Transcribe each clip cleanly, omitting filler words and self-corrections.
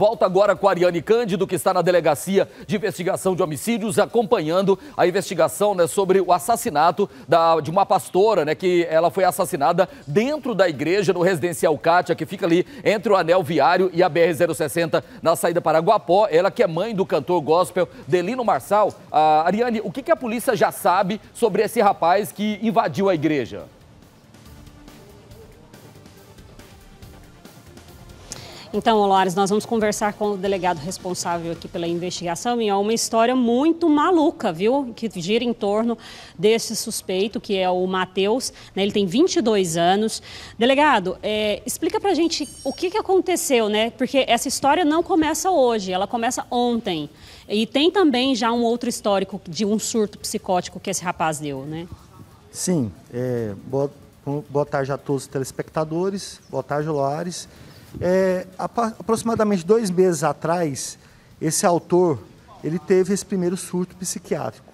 Volta agora com a Ariane Cândido, que está na Delegacia de Investigação de Homicídios, acompanhando a investigação, né, sobre o assassinato de uma pastora, né, que ela foi assassinada dentro da igreja, no residencial Kátia, que fica ali entre o Anel Viário e a BR-060, na saída para Guapó. Ela que é mãe do cantor gospel Delino Marçal. Ariane, o que a polícia já sabe sobre esse rapaz que invadiu a igreja? Então, Olares, nós vamos conversar com o delegado responsável aqui pela investigação e é uma história muito maluca, viu? Que gira em torno desse suspeito, que é o Matheus, né? Ele tem 22 anos. Delegado, explica pra gente o que aconteceu, né? Porque essa história não começa hoje, ela começa ontem. E tem também já um outro histórico de um surto psicótico que esse rapaz deu, né? Sim, boa tarde a todos os telespectadores, boa tarde, Olares. Aproximadamente 2 meses atrás, esse autor ele teve esse primeiro surto psiquiátrico.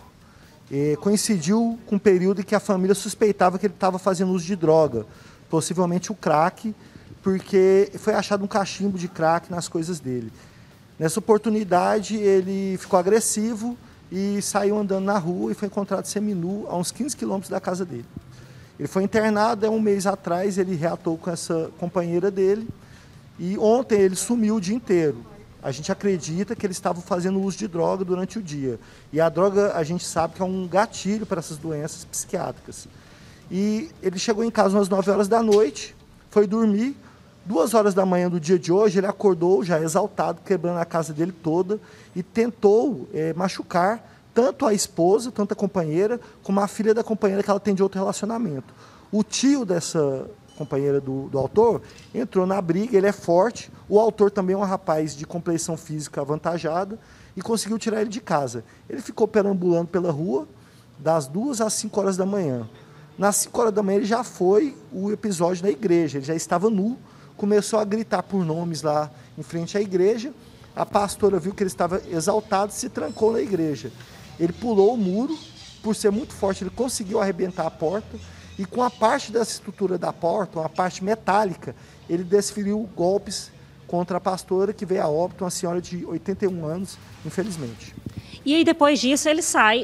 Coincidiu com um período em que a família suspeitava que ele estava fazendo uso de droga, possivelmente o crack, porque foi achado um cachimbo de crack nas coisas dele. Nessa oportunidade, ele ficou agressivo e saiu andando na rua e foi encontrado seminu a uns 15 quilômetros da casa dele. Ele foi internado, um mês atrás, ele reatou com essa companheira dele. E ontem ele sumiu o dia inteiro. A gente acredita que ele estava fazendo uso de droga durante o dia. E a droga, a gente sabe que é um gatilho para essas doenças psiquiátricas. E ele chegou em casa umas 9 horas da noite, foi dormir. 2 horas da manhã do dia de hoje, ele acordou já exaltado, quebrando a casa dele toda e tentou machucar tanto a esposa, tanto a companheira, como a filha da companheira que ela tem de outro relacionamento. O tio dessa companheira do autor, entrou na briga, ele é forte, o autor também é um rapaz de complexão física avantajada e conseguiu tirar ele de casa. Ele ficou perambulando pela rua das 2 às 5 horas da manhã. Nas 5 horas da manhã ele já foi o episódio da igreja, ele já estava nu, começou a gritar por nomes lá em frente à igreja, a pastora viu que ele estava exaltado e se trancou na igreja. Ele pulou o muro, por ser muito forte ele conseguiu arrebentar a porta, e com a parte da estrutura da porta, uma parte metálica, ele desferiu golpes contra a pastora, que veio a óbito, uma senhora de 81 anos, infelizmente. E aí, depois disso, ele sai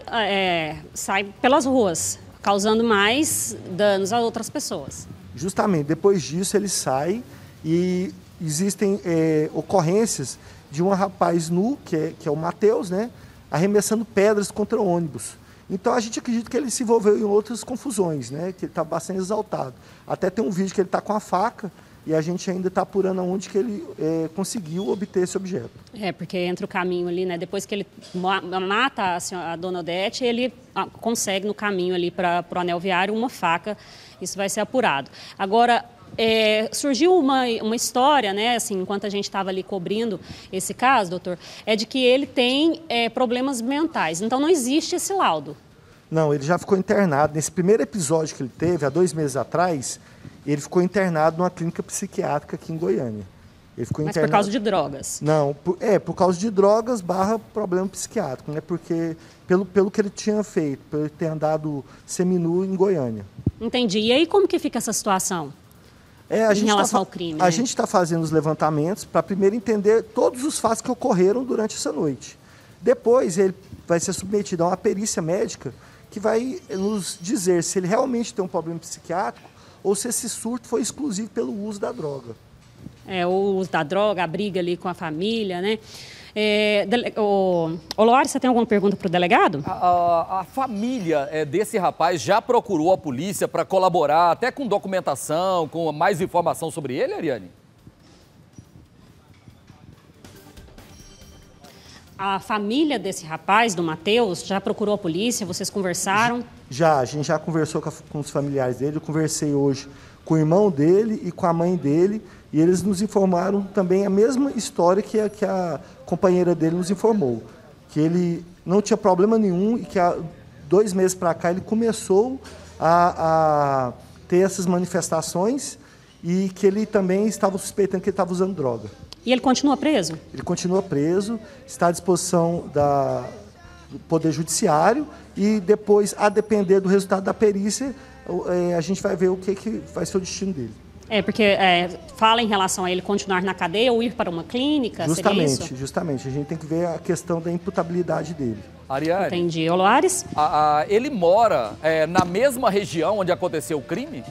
pelas ruas, causando mais danos a outras pessoas. Justamente, depois disso ele sai e existem ocorrências de um rapaz nu, que é o Matheus, né, arremessando pedras contra ônibus. Então a gente acredita que ele se envolveu em outras confusões, né? Que ele está bastante exaltado. Até tem um vídeo que ele está com a faca e a gente ainda está apurando aonde que ele conseguiu obter esse objeto. Porque entra o caminho ali, né? Depois que ele mata a dona Odete, ele consegue no caminho ali para o Anel Viário uma faca. Isso vai ser apurado. Agora, surgiu uma história, né, assim, enquanto a gente estava ali cobrindo esse caso, doutor, de que ele tem problemas mentais. Então, não existe esse laudo. Não, ele já ficou internado. Nesse primeiro episódio que ele teve, há 2 meses atrás, ele ficou internado numa clínica psiquiátrica aqui em Goiânia. Ele ficou internado... por causa de drogas? Não, por causa de drogas / problema psiquiátrico, né? Porque pelo que ele tinha feito, por ele ter andado seminu em Goiânia. Entendi. E aí, como que fica essa situação? Em relação ao crime, a gente está fazendo os levantamentos para primeiro entender todos os fatos que ocorreram durante essa noite. Depois ele vai ser submetido a uma perícia médica que vai nos dizer se ele realmente tem um problema psiquiátrico ou se esse surto foi exclusivo pelo uso da droga. O uso da droga, a briga ali com a família, né? Olares, você tem alguma pergunta para o delegado? A família desse rapaz já procurou a polícia para colaborar, até com documentação, com mais informação sobre ele, Ariane? A família desse rapaz, do Matheus, já procurou a polícia? Vocês conversaram? A gente já conversou com os familiares dele. Eu conversei hoje com o irmão dele e com a mãe dele, e eles nos informaram também a mesma história que a companheira dele nos informou, que ele não tinha problema nenhum e que há 2 meses para cá ele começou a ter essas manifestações e que ele também estava suspeitando que ele estava usando droga. E ele continua preso? Ele continua preso, está à disposição do Poder Judiciário e depois, a depender do resultado da perícia, a gente vai ver o que vai ser o destino dele. Porque fala em relação a ele continuar na cadeia ou ir para uma clínica, seria isso? Justamente. A gente tem que ver a questão da imputabilidade dele. Ariane. Entendi. Loares? Ele mora na mesma região onde aconteceu o crime?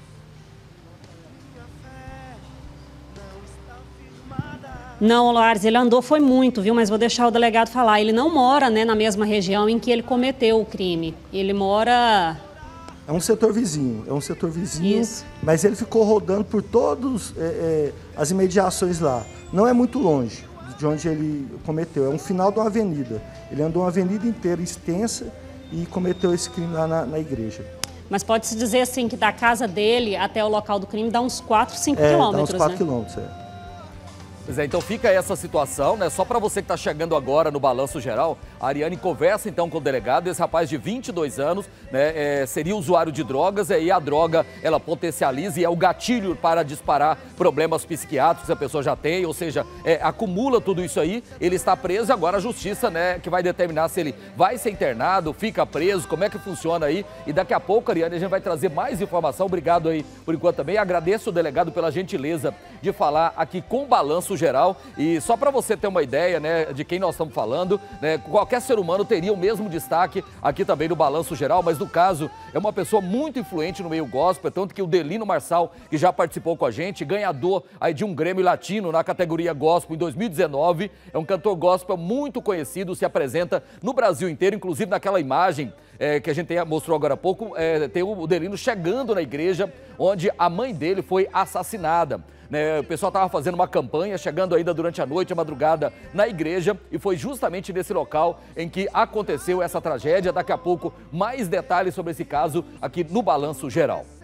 Não, Loares, ele andou foi muito, viu? Mas vou deixar o delegado falar. Ele não mora, né, na mesma região em que ele cometeu o crime. Ele mora... É um setor vizinho, Isso. Mas ele ficou rodando por todas as imediações lá. Não é muito longe de onde ele cometeu, é um final de uma avenida. Ele andou uma avenida inteira extensa e cometeu esse crime lá na igreja. Mas pode-se dizer assim que da casa dele até o local do crime dá uns 4, 5 quilômetros, dá uns 4 né? quilômetros, Pois é, então fica essa situação, né? Só para você que está chegando agora no Balanço Geral, a Ariane conversa então com o delegado. Esse rapaz de 22 anos, né, seria usuário de drogas, e a droga ela potencializa e é o gatilho para disparar problemas psiquiátricos que a pessoa já tem, ou seja, acumula tudo isso aí. Ele está preso e agora a justiça, né, que vai determinar se ele vai ser internado, fica preso, como é que funciona aí. E daqui a pouco, Ariane, a gente vai trazer mais informação. Obrigado aí por enquanto também. Agradeço o delegado pela gentileza de falar aqui com o Balanço Geral. E só para você ter uma ideia, né, de quem nós estamos falando, né, qualquer ser humano teria o mesmo destaque aqui também no Balanço Geral, mas no caso é uma pessoa muito influente no meio gospel, tanto que o Delino Marçal, que já participou com a gente, ganhador aí de um Grêmio Latino na categoria gospel em 2019, é um cantor gospel muito conhecido, se apresenta no Brasil inteiro, inclusive naquela imagem que a gente mostrou agora há pouco, tem o Delino chegando na igreja onde a mãe dele foi assassinada. O pessoal estava fazendo uma campanha, chegando ainda durante a noite, a madrugada, na igreja, e foi justamente nesse local em que aconteceu essa tragédia. Daqui a pouco, mais detalhes sobre esse caso aqui no Balanço Geral.